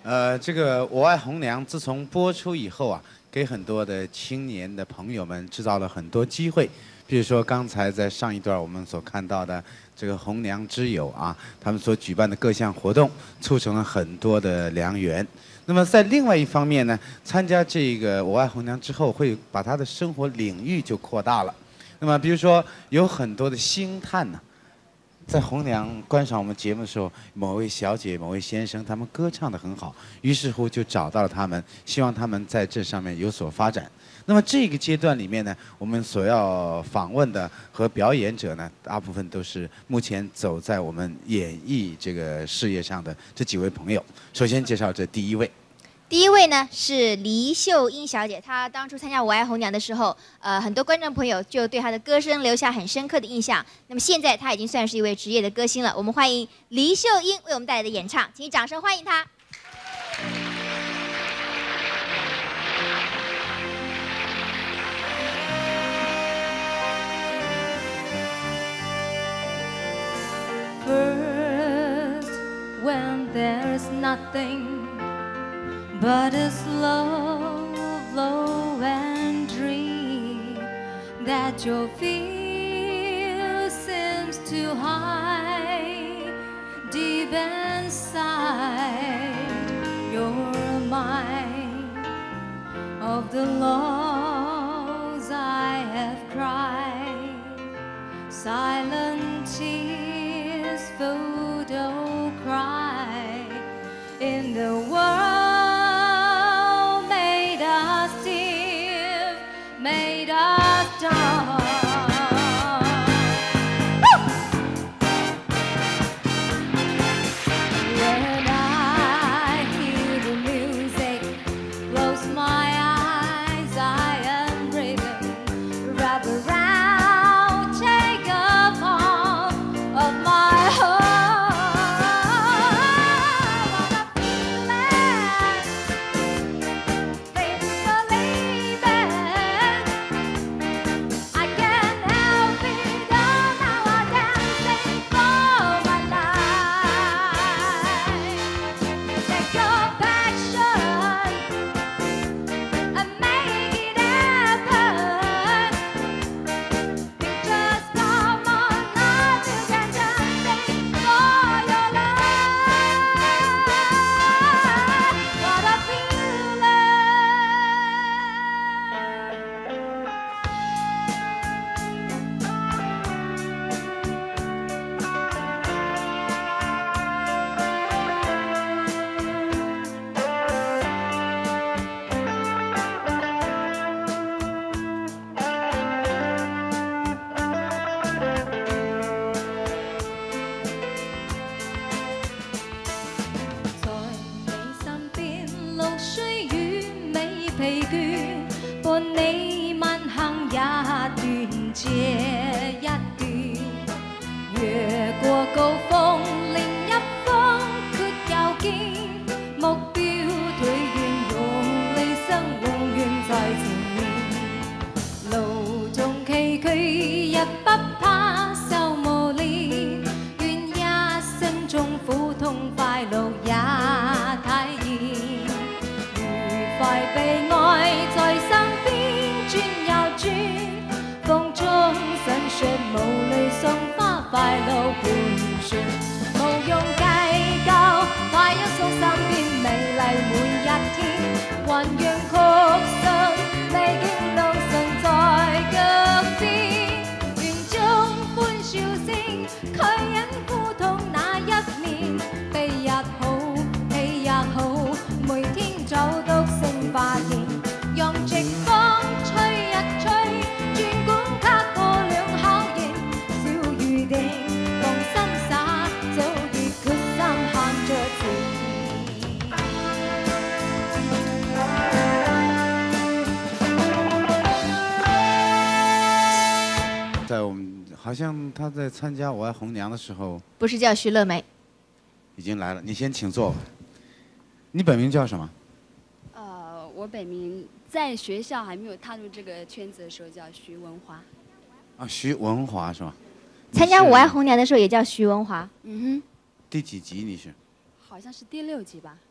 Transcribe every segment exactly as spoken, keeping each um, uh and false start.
呃，这个《我爱红娘》自从播出以后啊，给很多的青年的朋友们制造了很多机会。比如说刚才在上一段我们所看到的这个红娘之友啊，他们所举办的各项活动，促成了很多的良缘。那么在另外一方面呢，参加这个《我爱红娘》之后，会把他的生活领域就扩大了。那么比如说有很多的星探呢、在红娘观赏我们节目的时候，某位小姐、某位先生，他们歌唱得很好，于是乎就找到了他们，希望他们在这上面有所发展。那么这个阶段里面呢，我们所要访问的和表演者呢，大部分都是目前走在我们演艺这个事业上的这几位朋友。首先介绍这第一位。 第一位呢是黎秀英小姐，她当初参加《我爱红娘》的时候，呃，很多观众朋友就对她的歌声留下很深刻的印象。那么现在她已经算是一位职业的歌星了。我们欢迎黎秀英为我们带来的演唱，请掌声欢迎她。 First, when there's nothing but a slow, low and dream that your fear seems to hide deep inside your mind of the lows I have cried, silent tears, photo cry in the world. Made us dumb. When I hear the music, close my eyes, I am breathing. Wrap around, take a part of my heart. 好像他在参加《我爱红娘》的时候， 不是叫徐乐梅， 已经来了。你先请坐。你本名叫什么？ 呃，我本名在学校还没有踏入这个圈子的时候叫徐文华。 啊，徐文华是吧？ 参加《我爱红娘》的时候也叫徐文华。 嗯哼。 第几集你是？ 好像是第六集吧。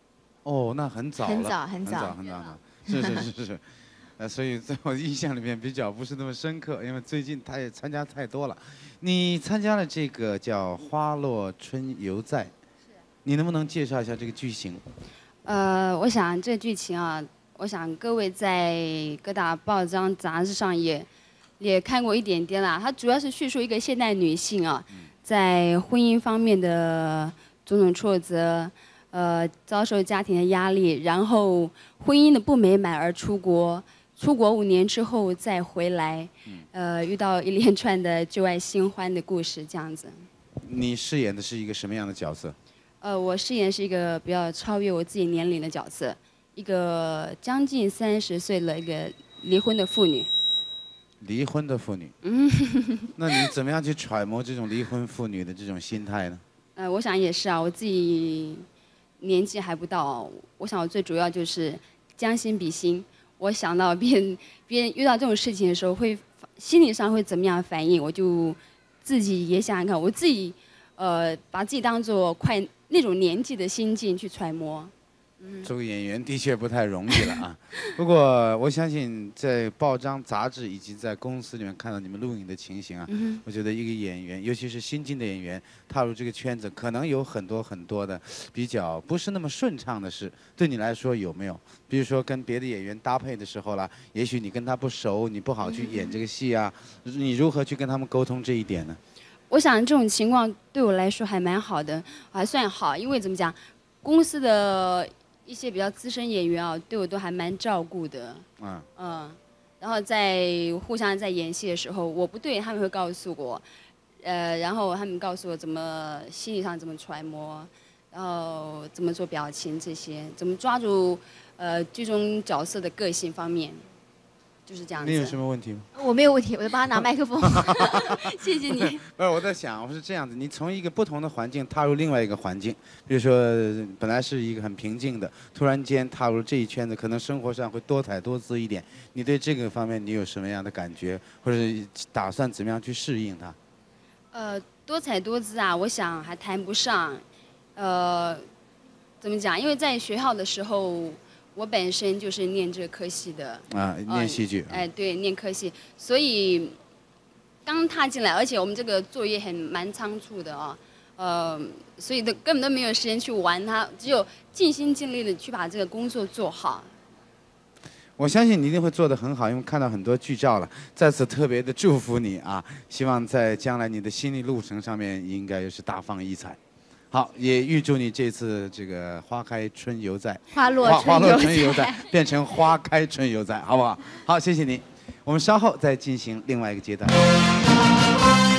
哦，那很早了， 很早很很早很早很早，是是是是，呃，所以在我印象里面比较不是那么深刻，因为最近他也参加太多了。你参加了这个叫《花落春犹在》，你能不能介绍一下这个剧情？ 呃，我想这剧情啊，我想各位在各大报章杂志上也也看过一点点啦。它主要是叙述一个现代女性啊，在婚姻方面的种种挫折，呃，遭受家庭的压力，然后婚姻的不美满而出国，出国五年之后再回来，呃，遇到一连串的旧爱新欢的故事，这样子。 你饰演的是一个什么样的角色？ 呃，我饰演是一个比较超越我自己年龄的角色，一个将近三十岁的一个离婚的妇女。 离婚的妇女。 嗯， 那你怎么样去揣摩这种离婚妇女的这种心态呢？ 呃，我想也是啊，我自己年纪还不到，我想我最主要就是将心比心。我想到别人别人遇到这种事情的时候会心理上会怎么样反应，我就自己也想想看，我自己呃把自己当做快那种年纪的心境去揣摩。 做个演员的确不太容易了啊。不过我相信在报章、杂志以及在公司里面看到你们录影的情形啊， 嗯我觉得一个演员，尤其是新进的演员，踏入这个圈子，可能有很多很多的比较不是那么顺畅的事。对你来说有没有？比如说跟别的演员搭配的时候啦，也许你跟他不熟，你不好去演这个戏啊，你如何去跟他们沟通这一点呢？ 我想这种情况对我来说还蛮好的，还算好，因为怎么讲，公司的一些比较资深演员啊，对我都还蛮照顾的。 嗯。 嗯，然后在互相在演戏的时候，我不对，他们会告诉我，呃，然后他们告诉我怎么心理上怎么揣摩，然后怎么做表情这些，怎么抓住呃剧中角色的个性方面，就是这样子。 你有什么问题吗？ 我没有问题，我就帮他拿麦克风。谢谢你。 不是，我在想，我是这样子，你从一个不同的环境踏入另外一个环境，比如说本来是一个很平静的，突然间踏入这一圈子，可能生活上会多彩多姿一点。你对这个方面你有什么样的感觉，或者是打算怎么样去适应它？ 呃，多彩多姿啊，我想还谈不上。呃，怎么讲？因为在学校的时候，我本身就是念这科系的。 啊，念戏剧。 哎、呃，对，念科系，所以刚踏进来，而且我们这个作业很蛮仓促的啊、呃，所以都根本都没有时间去玩它，只有尽心尽力的去把这个工作做好。 我相信你一定会做得很好，因为看到很多剧照了。在此特别的祝福你啊！希望在将来你的心理路程上面应该也是大放异彩。好，也预祝你这次这个花开春犹在， 花落花落春犹春犹在在， 变成花开春犹在，好不好？好，谢谢你。我们稍后再进行另外一个阶段。